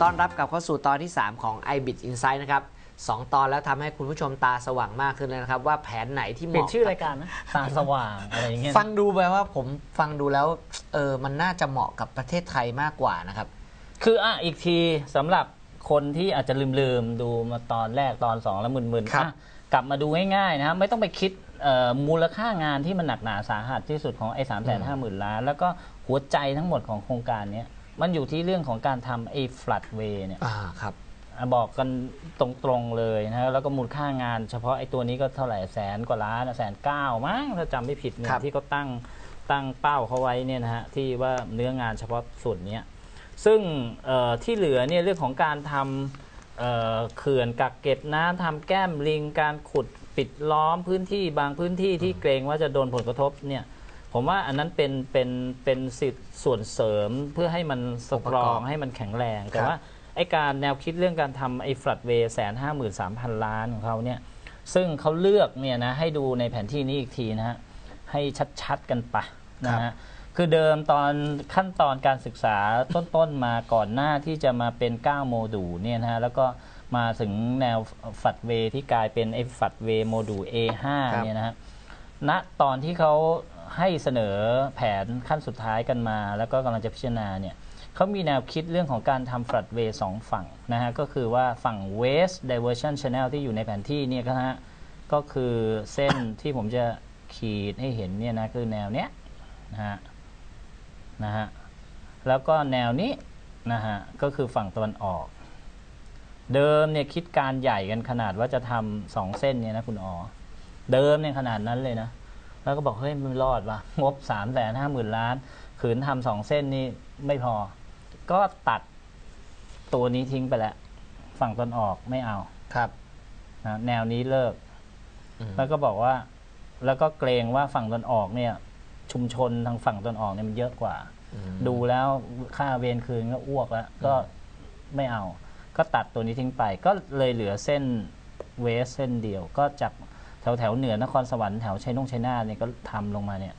ต้อนรับกลับเข้าสู่ตอนที่ 3 ของ iBit Insight นะครับ2 ตอนแล้วทำให้คุณผู้ชมตาสว่างมากขึ้นเลยนะครับว่าแผนไหนที่เหเปลี่ยมาะนชื่อรายการนะตาสว่างอะไรอย่างเงี้ยฟังดูไปว่าผมฟังดูแล้วมันน่าจะเหมาะกับประเทศไทยมากกว่านะครับคืออีกทีสำหรับคนที่อาจจะลืมดูมาตอนแรกตอน2แล้วมึนๆกลับมาดูง่ายๆนะครับไม่ต้องไปคิดมูลค่างานที่มันหนักหนาสาหัสที่สุดของไอ้350,000 ล้านแล้วก็หัวใจทั้งหมดของโครงการนี้มันอยู่ที่เรื่องของการทำไอ้ Floodway เนี่ยครับบอกกันตรงๆเลยนะแล้วก็มูลค่างานเฉพาะไอ้ตัวนี้ก็เท่าไหร่100,000 กว่าล้าน190,000มั้งถ้าจำไม่ผิดเงินที่เขาตั้งเป้าเขาไว้เนี่ยนะฮะที่ว่าเนื้องานเฉพาะส่วนนี้ซึ่งที่เหลือเนี่ยเรื่องของการทำเขื่อนกักเก็บน้ำทำแก้มลิงการขุดปิดล้อมพื้นที่บางพื้นที่ที่เกรงว่าจะโดนผลกระทบเนี่ยผมว่าอันนั้นเป็นสิทธิ์ส่วนเสริมเพื่อให้มันสตรองให้มันแข็งแรงแต่ว่าไอ้การแนวคิดเรื่องการทำไอ้ Floodway 153,000 ล้านของเขาเนี่ยซึ่งเขาเลือกเนี่ยนะให้ดูในแผนที่นี้อีกทีนะฮะให้ชัดๆกันไปนะฮะคือเดิมตอนขั้นตอนการศึกษาต้นๆมาก่อนหน้าที่จะมาเป็น9โมดูลเนี่ยนะฮะแล้วก็มาถึงแนว Floodway ที่กลายเป็นไอ้ Floodway โมดูล A5 เนี่ยนะฮะณตอนที่เขาให้เสนอแผนขั้นสุดท้ายกันมาแล้วก็กำลังจะพิจารณาเนี่ยเขามีแนวคิดเรื่องของการทำ Floodway 2 ฝั่งนะฮะก็คือว่าฝั่ง West Diversion Channel ที่อยู่ในแผนที่เนี่ยก็คือเส้นที่ผมจะขีดให้เห็นเนี่ยนะคือแนวเนี้ยนะฮะแล้วก็แนวนี้นะฮะก็คือฝั่งตะวันออกเดิมเนี่ยคิดการใหญ่กันขนาดว่าจะทำ2 เส้นเนี่ยนะคุณเดิมเนี่ยขนาดนั้นเลยนะแล้วก็บอกเฮ้ยมันรอดว่ะงบ350,000 ล้านขืนทำ2 เส้นนี่ไม่พอก็ตัดตัวนี้ทิ้งไปแล้วฝั่งตะวันออกไม่เอาครับนะแนวนี้เลิกแล้วก็บอกว่าแล้วก็เกรงว่าฝั่งตะวันออกเนี่ยชุมชนทางฝั่งตะวันออกเนี่ยมันเยอะกว่าดูแล้วค่าเวรคืนก็อ้วกแล้วก็ไม่เอาก็ตัดตัวนี้ทิ้งไปก็เลยเหลือเส้นเวสเส้นเดียวก็จากแถวเหนือนครสวรรค์แถวชัยนาทเนี่ยก็ทำลงมาเนี่ย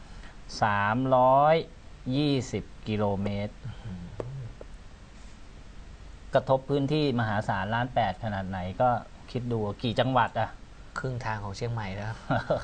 320 กิโลเมตรกระทบพื้นที่มหาศาล1.8 ล้านขนาดไหนก็คิดดูกี่จังหวัดครึ่งทางของเชียงใหม่แล้ว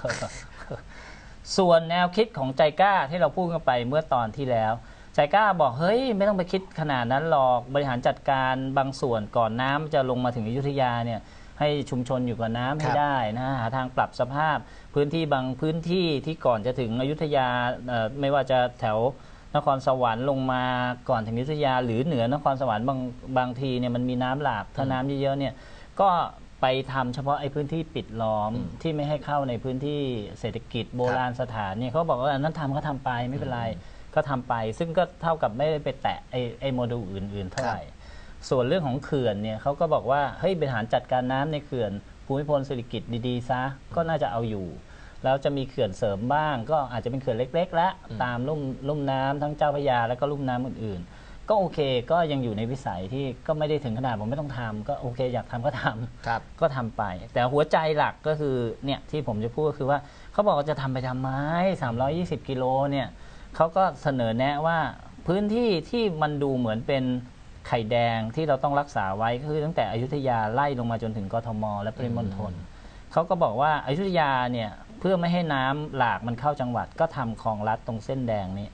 ส่วนแนวคิดของใจกล้าที่เราพูดกันไปเมื่อตอนที่แล้วใจกล้าบอกเฮ้ยไม่ต้องไปคิดขนาดนั้นหรอกบริหารจัดการบางส่วนก่อนน้ำจะลงมาถึงอยุธยาเนี่ยให้ชุมชนอยู่กับน้ำให้ได้นะหาทางปรับสภาพพื้นที่บางพื้นที่ที่ก่อนจะถึงอยุธยาไม่ว่าจะแถวนครสวรรค์ลงมาก่อนถึงอยุธยาหรือเหนือนครสวรรค์บางทีเนี่ยมันมีน้ำหลากถ้าน้ำเยอะๆเนี่ยก็ไปทำเฉพาะไอ้พื้นที่ปิดล้อมที่ไม่ให้เข้าในพื้นที่เศรษฐกิจโบราณสถานเนี่ยเขาบอกว่านั้นเขาทำไปไม่เป็นไรก็ทำไปซึ่งก็เท่ากับไม่ได้ไปแตะไอ้โมดูลอื่นๆเท่าไหร่ส่วนเรื่องของเขื่อนเนี่ยเขาก็บอกว่าเฮ้ยบริหารจัดการน้ำในเขื่อนภูมิพลสิริกิติ์ดีๆซะก็น่าจะเอาอยู่แล้วจะมีเขื่อนเสริมบ้างก็อาจจะเป็นเขื่อนเล็กๆและตามลุ่มน้ำทั้งเจ้าพระยาแล้วก็ลุ่มน้ำอื่นๆก็โอเคก็ยังอยู่ในวิสัยที่ก็ไม่ได้ถึงขนาดผมไม่ต้องทำก็โอเคอยากทำก็ทำก็ทำไปแต่หัวใจหลักก็คือเนี่ยที่ผมจะพูดก็คือว่าเขาบอกว่าจะทำไปทำไม320 กิโลเนี่ยเขาก็เสนอแนะว่าพื้นที่ที่มันดูเหมือนเป็นไข่แดงที่เราต้องรักษาไว้ก็คือตั้งแต่อยุธยาไล่ลงมาจนถึงกทมและปริมณฑลเขาก็บอกว่าอยุธยาเนี่ยเพื่อไม่ให้น้ำหลากมันเข้าจังหวัดก็ทำคลองลัดตรงเส้นแดงนี้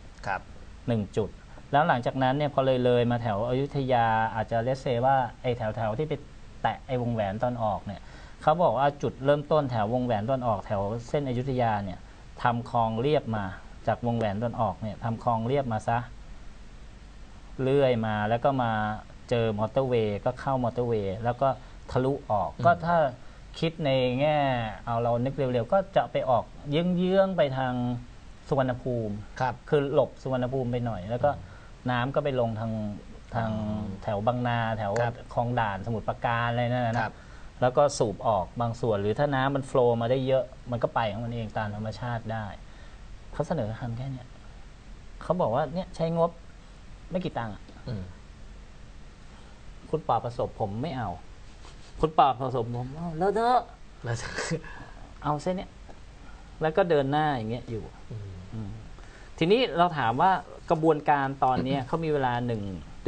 1 จุดแล้วหลังจากนั้นเนี่ยพอเลยมาแถวอยุธยาอาจจะเลสเซว่าไอ้แถวที่ไปแตะไอ้วงแหวนตอนออกเนี่ยเขาบอกว่าจุดเริ่มต้นแถววงแหวนตอนออกแถวเส้นอยุธยาเนี่ยทำคลองเรียบมาจากวงแหวนตอนออกเนี่ยทำคลองเรียบมาซะเลื่อยมาแล้วก็มาเจอมอเตอร์เวย์ก็เข้ามอเตอร์เวย์แล้วก็ทะลุออกก็ถ้าคิดในแง่เอาเรานึกเร็วๆก็จะไปออกเยื้องๆไปทางสุวรรณภูมิคือหลบสุวรรณภูมิไปหน่อยแล้วก็น้ำก็ไปลงทางแถวบางนาแถวคลองด่านสมุทรปราการอะไรนั่นนะแล้วก็สูบออกบางส่วนหรือถ้าน้ำมันโฟลว์มาได้เยอะมันก็ไปของมันเองตามธรรมชาติได้เขาเสนอทำแค่นี้เขาบอกว่าเนี่ยใช้งบไม่กี่ตังค์คุณป่าประสบผมไม่เอาคุณป่าประสบผมแล้วเถอะเอาเส้นเนี้ยแล้วก็เดินหน้าอย่างเงี้ยอยู่ทีนี้เราถามว่ากระบวนการตอนนี้เขามีเวลา1 เ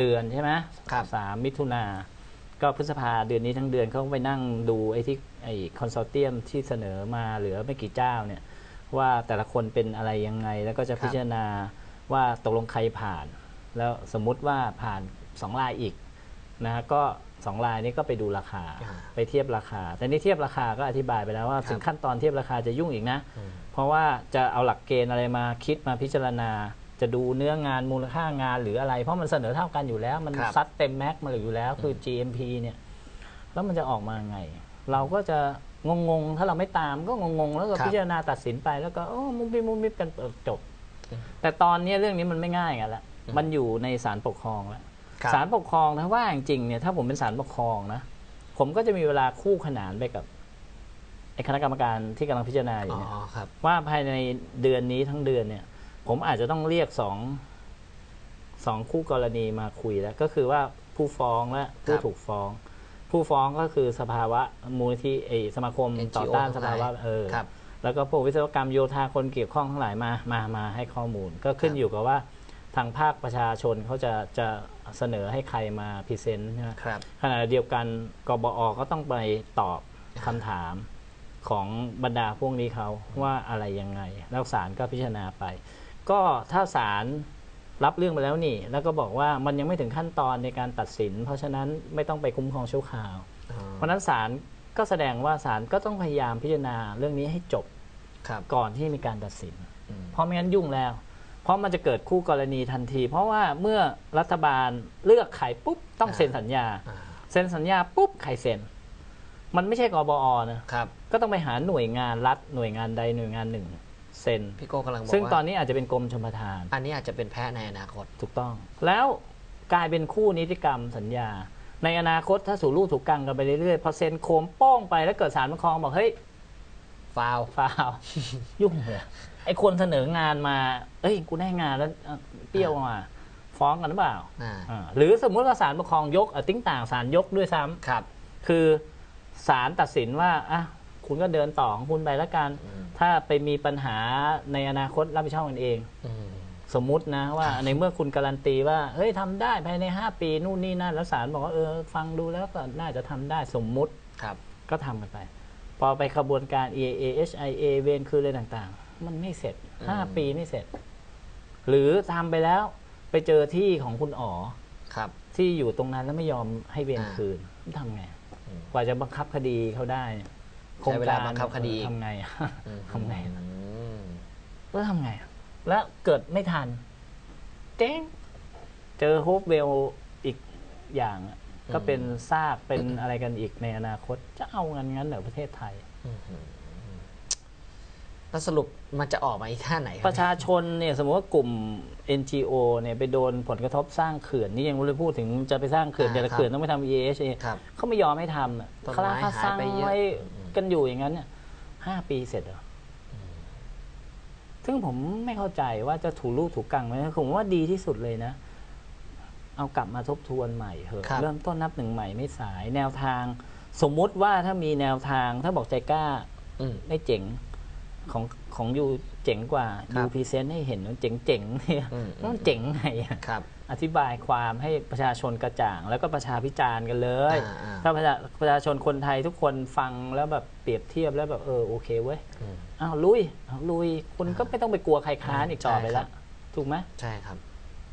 เดือนใช่ไหมครับ 3 มิถุนาก็พฤษภาเดือนนี้ทั้งเดือนเขาไปนั่งดูไอ้ที่ไอ้คอนโซเทียมที่เสนอมาเหลือไม่กี่เจ้าเนี่ยว่าแต่ละคนเป็นอะไรยังไง แล้วก็จะพิจารณาว่าตกลงใครผ่าน แล้วสมมุติว่าผ่าน2 รายอีกนะฮะก็2 รายนี้ก็ไปดูราคาไปเทียบราคา แต่นี่เทียบราคาก็อธิบายไปแล้วว่าถึงขั้นตอนเทียบราคาจะยุ่งอีกนะ เพราะว่าจะเอาหลักเกณฑ์อะไรมาคิดมาพิจารณา จะดูเนื้องานมูลค่างานหรืออะไร เพราะมันเสนอเท่ากันอยู่แล้ว มันซัดเต็มแม็กมาอยู่แล้วคือ GMP เนี่ยแล้วมันจะออกมาไง เราก็จะงงๆถ้าเราไม่ตามก็งงๆแล้วก็พิจารณาตัดสินไปแล้วก็มุมมิบกันจบแต่ตอนนี้เรื่องนี้มันไม่ง่ายกันละมันอยู่ในศาลปกครองแล้วศาลปกครองถ้าว่าจริงๆเนี่ยถ้าผมเป็นศาลปกครองนะผมก็จะมีเวลาคู่ขนานไปกับไอ้คณะกรรมการที่กำลังพิจารณาอยู่เนี่ยว่าภายในเดือนนี้ทั้งเดือนเนี่ยผมอาจจะต้องเรียกสองคู่กรณีมาคุยแล้วก็คือว่าผู้ฟ้องและผู้ถูกฟ้องผู้ฟ้องก็คือสภาวะมูลนิธิสมาคมต่อต้านสภาวะแล้วก็พวกวิศวกรรมโยธาคนเกี่ยวข้องทั้งหลายมาให้ข้อมูลก็ขึ้นอยู่กับว่าทางภาคประชาชนเขาจะเสนอให้ใครมาพรีเซนต์นะครับขณะเดียวกันกบอ.ก็ต้องไปตอบคำถามของบรรดาพวกนี้เขาว่าอะไรยังไงแล้วศาลก็พิจารณาไปก็ถ้าศาลรับเรื่องไปแล้วนี่แล้วก็บอกว่ามันยังไม่ถึงขั้นตอนในการตัดสินเพราะฉะนั้นไม่ต้องไปคุ้มครองชั่วคราวเพราะนั้นศาลก็แสดงว่าศาลก็ต้องพยายามพิจารณาเรื่องนี้ให้จบก่อนที่มีการตัดสินเพราะไม่งั้นยุ่งแล้วเพราะมันจะเกิดคู่กรณีทันทีเพราะว่าเมื่อรัฐบาลเลือกใครปุ๊บต้องเซ็นสัญญาเซ็นสัญญาปุ๊บใครเซ็นมันไม่ใช่กบอ.นะครับก็ต้องไปหาหน่วยงานรัฐหน่วยงานใดหน่วยงานหนึ่งเซ็นพี่โก้กำลังบอกซึ่งตอนนี้อาจจะเป็นกรมชลประทานอันนี้อาจจะเป็นแพ้ในอนาคตถูกต้องแล้วกลายเป็นคู่นิติกรรมสัญญาในอนาคตถ้าสู่ลูกถูกกังกันไปเรื่อยๆพอเซ็นโคมโป้งไปแล้วเกิดศาลปกครองบอกเฮ้ยฟาวยุ่งเลยไอ้คนเสนองานมาเอ้ยกูได้งานแล้วเปรี้ยวมาฟ้องกันหรือเปล่าหรือสมมุติว่าศาลปกครองยกติ้งต่างศาลยกด้วยซ้ำครับคือศาลตัดสินว่าคุณก็เดินต่อของคุณไปแล้วกันถ้าไปมีปัญหาในอนาคตรับผิดชอบกันเองสมมุตินะว่าในเมื่อคุณการันตีว่าเฮ้ยทำได้ภายใน5 ปีนู่นนี่นั่นแล้วศาลบอกว่าฟังดูแล้วก็น่าจะทำได้สมมุติก็ทำกันไปพอไปขบวนการ EIA HIA เวรคืนอะไรต่างๆมันไม่เสร็จ5 ปีไม่เสร็จหรือทำไปแล้วไปเจอที่ของคุณอ๋อที่อยู่ตรงนั้นแล้วไม่ยอมให้เวรคืนทำไงกว่าจะบังคับคดีเขาได้ใช้เวลาบังคับคดีทำไงทำไงแล้วทำไงแล้วเกิดไม่ทันเจ๊งเจอโฮปเวลอีกอย่างก็เป็นซากเป็นอะไรกันอีกในอนาคตจะเอางั้นเหรอประเทศไทยแล้วสรุปมันจะออกมาอีกท่าไหนประชาชนเนี่ยสมมติว่ากลุ่ม NGO เนี่ยไปโดนผลกระทบสร้างเขื่อนนี่ยังไม่ได้พูดถึงจะไปสร้างเขื่อนแต่ละเขื่อนต้องไปทำ EHA เขาไม่ยอมให้ทำคลาคาซังไว้กันอยู่อย่างนั้นเนี่ย5 ปีเสร็จเหรอซึ่งผมไม่เข้าใจว่าจะถูลูกถูกกังไหมผมว่าดีที่สุดเลยนะเอากลับมาทบทวนใหม่เถอะเริ่มต้นนับหนึ่งใหม่ไม่สายแนวทางสมมุติว่าถ้ามีแนวทางถ้าบอกใจกล้าได้เจ๋งของยูเจ๋งกว่ายูพรีเซนต์ให้เห็นว่าเจ๋งเนี่ยมันเจ๋งไงอธิบายความให้ประชาชนกระจ่างแล้วก็ประชาพิจารณ์กันเลยถ้าประชาชนคนไทยทุกคนฟังแล้วแบบเปรียบเทียบแล้วแบบโอเคเว้ยลุยคุณก็ไม่ต้องไปกลัวใครค้านอีกต่อไปแล้วถูกไหมใช่ครับ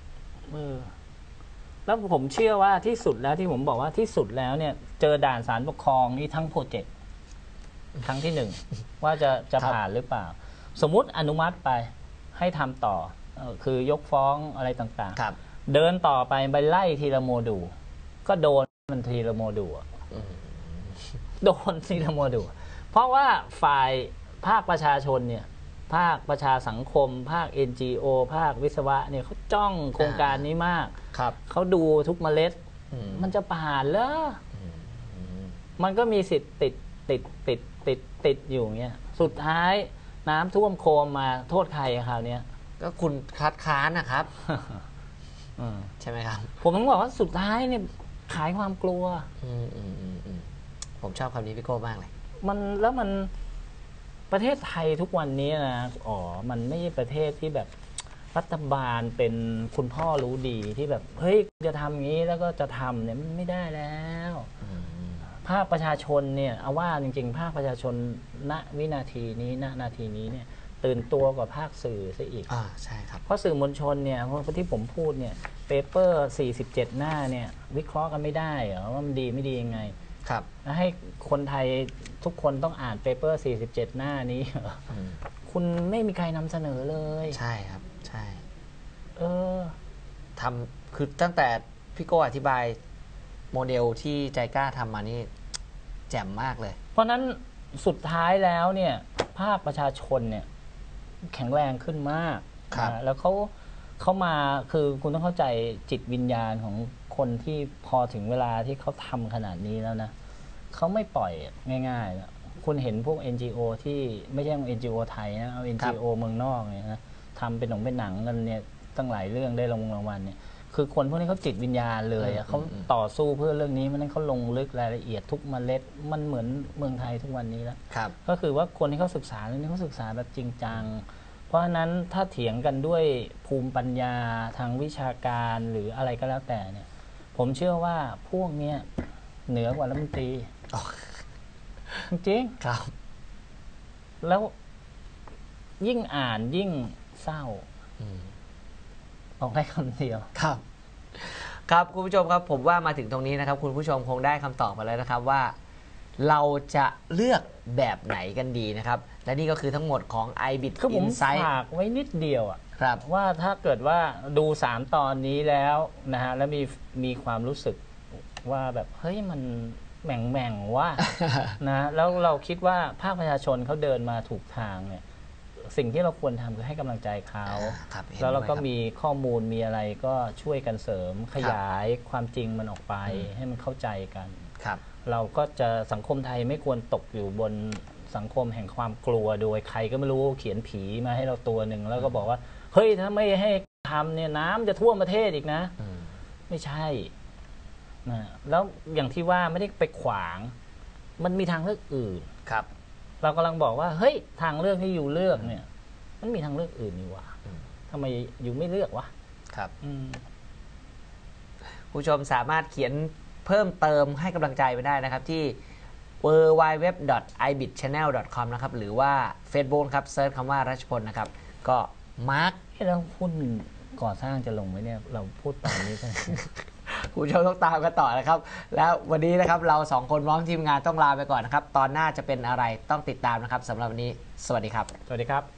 แล้วผมเชื่อว่าที่สุดแล้วที่ผมบอกว่าที่สุดแล้วเนี่ยเจอด่านศาลปกครองนี่ทั้งโปรเจกต์ครั้งที่1ว่าจะผ่านหรือเปล่าสมมุติอนุมัติไปให้ทำต่อคือยกฟ้องอะไรต่างๆเดินต่อไปไล่ทีละโมดูลก็โดนมันทีละโมดูลโดนทีละโมดูลเพราะว่าฝ่ายภาคประชาชนเนี่ยภาคประชาสังคมภาค NGO ภาควิศวะเนี่ยเขาจ้องโครงการนี้มากเขาดูทุกเมล็ดมันจะผ่านเหรอมันก็มีสิทธิ์ติดอยู่เงี้ยสุดท้ายน้ำท่วมโคมมาโทษใครคราวนี้ก็คุณคัดค้านนะครับใช่ไหมครับผมต้องบอกว่าสุดท้ายเนี่ยขายความกลัวผมชอบคำนี้พี่โก้มากเลยมันประเทศไทยทุกวันนี้นะมันไม่ใช่ประเทศที่แบบรัฐบาลเป็นคุณพ่อรู้ดีที่แบบเฮ้ยจะทำอย่างนี้แล้วก็จะทำเนี่ยมันไม่ได้แล้วภาคประชาชนเนี่ยเอาว่าจริงๆภาคประชาชนณวินาทีนี้ณนาทีนี้เนี่ยตื่นตัวกว่าภาคสื่อซะอีกใช่ครับเพราะสื่อมวลชนเนี่ยเพราะที่ผมพูดเนี่ยเปเปอร์47 หน้าเนี่ยวิเคราะห์กันไม่ได้เหรอว่ามันดีไม่ดียังไงครับให้คนไทยทุกคนต้องอ่านเปเปอร์47 หน้านี้คุณไม่มีใครนำเสนอเลยใช่ครับใช่อทำคือตั้งแต่พี่โก้อธิบายโมเดลที่ใจกล้าทำมานี่แจ่มมากเลยเพราะนั้นสุดท้ายแล้วเนี่ยภาคประชาชนเนี่ยแข็งแรงขึ้นมากแล้วเขามาคือคุณต้องเข้าใจจิตวิญญาณของคนที่พอถึงเวลาที่เขาทำขนาดนี้แล้วนะเขาไม่ปล่อยง่ายๆนะคุณเห็นพวก NGO ที่ไม่ใช่ NGO ไทยนะเอา NGO เมืองนอกเนี่ยนะทำเป็นหนังกันเนี่ยตั้งหลายเรื่องได้รางวัลเนี่ยคือคนพวกนี้เขาจิตวิญญาณเลยเขาต่อสู้เพื่อเรื่องนี้มันนั้นเขาลงลึกรายละเอียดทุกเมล็ดมันเหมือนเมืองไทยทุกวันนี้แล้วก็คือว่าคนที่เขาศึกษาเรื่องนี้เขาศึกษาแบบจริงจังเพราะฉะนั้นถ้าเถียงกันด้วยภูมิปัญญาทางวิชาการหรืออะไรก็แล้วแต่เนี่ยผมเชื่อว่าพวกนี้เหนือกว่ารัฐมนตรีจริงครับแล้วยิ่งอ่านยิ่งเศร้าบอกได้คำเดียวครับครับคุณผู้ชมครับผมว่ามาถึงตรงนี้นะครับคุณผู้ชมคงได้คำตอบมาแล้วนะครับว่าเราจะเลือกแบบไหนกันดีนะครับและนี่ก็คือทั้งหมดของ iBit Insight คือผมฝากไว้นิดเดียวครับว่าถ้าเกิดว่าดู3 ตอนนี้แล้วนะฮะแล้วมีความรู้สึกว่าแบบเฮ้ยมันแหม่งว่านะแล้วเราคิดว่าภาคประชาชนเขาเดินมาถูกทางเนี่ยสิ่งที่เราควรทำคือให้กำลังใจเขาแล้วเราก็มีข้อมูลมีอะไรก็ช่วยกันเสริมขยายความจริงมันออกไปให้มันเข้าใจกันเราก็จะสังคมไทยไม่ควรตกอยู่บนสังคมแห่งความกลัวโดยใครก็ไม่รู้เขียนผีมาให้เราตัวหนึ่งแล้วก็บอกว่าเฮ้ยถ้าไม่ให้ทำเนี่ยน้ำจะท่วมประเทศอีกนะไม่ใช่นะแล้วอย่างที่ว่าไม่ได้ไปขวางมันมีทางเลือกอื่นครับเรากำลังบอกว่าเฮ้ยทางเลือกที่อยู่เลือกเนี่ยมันมีทางเลือกอื่นนี่วะทำไมอยู่ไม่เลือกวะครับผู้ชมสามารถเขียนเพิ่มเติมให้กำลังใจไปได้นะครับที่ www.ibitchannel.com นะครับหรือว่า Facebook ครับเซิร์ชคำว่ารัชพลนะครับก็มาร์คเราพูดก่อสร้างจะลงไหมเนี่ยเราพูดตอนนี้ใช่ไหมคุณผู้ชมต้องตามกันต่อนะครับแล้ววันนี้นะครับเรา2คนพร้อมทีมงานต้องลาไปก่อนนะครับตอนหน้าจะเป็นอะไรต้องติดตามนะครับสำหรับวันนี้สวัสดีครับสวัสดีครับ